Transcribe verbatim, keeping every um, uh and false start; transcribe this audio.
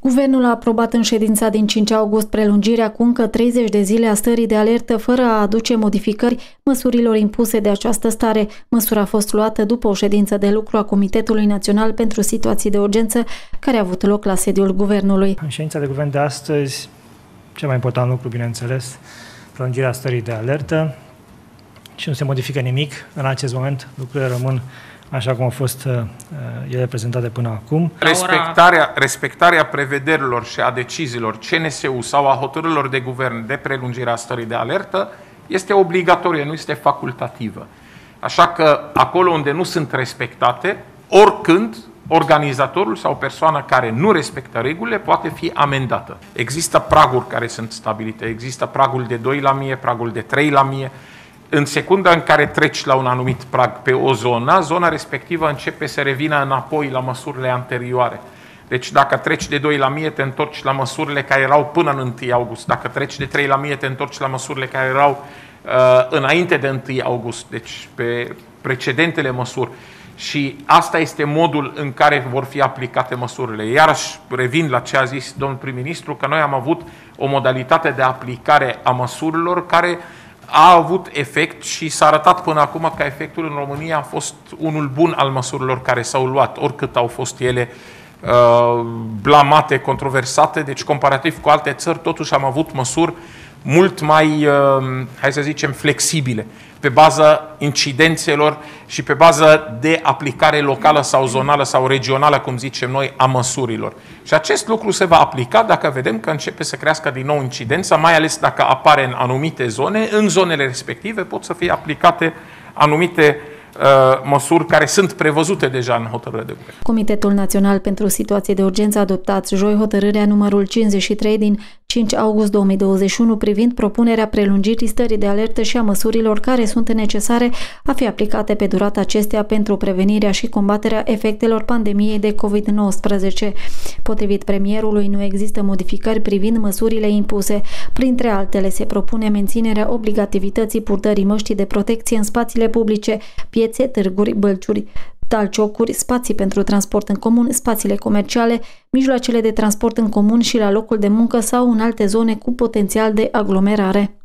Guvernul a aprobat în ședința din cinci august prelungirea cu încă treizeci de zile a stării de alertă fără a aduce modificări măsurilor impuse de această stare. Măsura a fost luată după o ședință de lucru a Comitetului Național pentru Situații de Urgență, care a avut loc la sediul Guvernului. În ședința de guvern de astăzi, cel mai important lucru, bineînțeles, prelungirea stării de alertă și nu se modifică nimic. În acest moment lucrurile rămân așa cum au fost uh, ele prezentate până acum. Respectarea, respectarea prevederilor și a deciziilor C N S U sau a hotărârilor de guvern de prelungirea stării de alertă este obligatorie, nu este facultativă. Așa că acolo unde nu sunt respectate, oricând, organizatorul sau persoana care nu respectă regulile poate fi amendată. Există praguri care sunt stabilite, există pragul de doi la mie, pragul de trei la mie. În secunda în care treci la un anumit prag pe o zonă, zona respectivă începe să revină înapoi la măsurile anterioare. Deci dacă treci de doi la mie, te întorci la măsurile care erau până în întâi august. Dacă treci de trei la mie, te întorci la măsurile care erau uh, înainte de întâi august, deci pe precedentele măsuri. Și asta este modul în care vor fi aplicate măsurile. Iarăși revin la ce a zis domnul prim-ministru, că noi am avut o modalitate de aplicare a măsurilor care a avut efect și s-a arătat până acum că efectul în România a fost unul bun al măsurilor care s-au luat, oricât au fost ele uh, blamate, controversate, deci comparativ cu alte țări, totuși am avut măsuri mult mai, uh, hai să zicem, flexibile, pe baza incidențelor și pe bază de aplicare locală sau zonală sau regională, cum zicem noi, a măsurilor. Și acest lucru se va aplica dacă vedem că începe să crească din nou incidența, mai ales dacă apare în anumite zone. În zonele respective pot să fie aplicate anumite uh, măsuri care sunt prevăzute deja în hotărârea de guvern. Comitetul Național pentru Situații de Urgență a adoptat joi hotărârea numărul cincizeci și trei din cinci august două mii douăzeci și unu privind propunerea prelungirii stării de alertă și a măsurilor care sunt necesare a fi aplicate pe durata acesteia pentru prevenirea și combaterea efectelor pandemiei de covid nouăsprezece. Potrivit premierului, nu există modificări privind măsurile impuse. Printre altele, se propune menținerea obligativității purtării măștii de protecție în spațiile publice, piețe, târguri, bălciuri, talciocuri, spații pentru transport în comun, spațiile comerciale, mijloacele de transport în comun și la locul de muncă sau în alte zone cu potențial de aglomerare.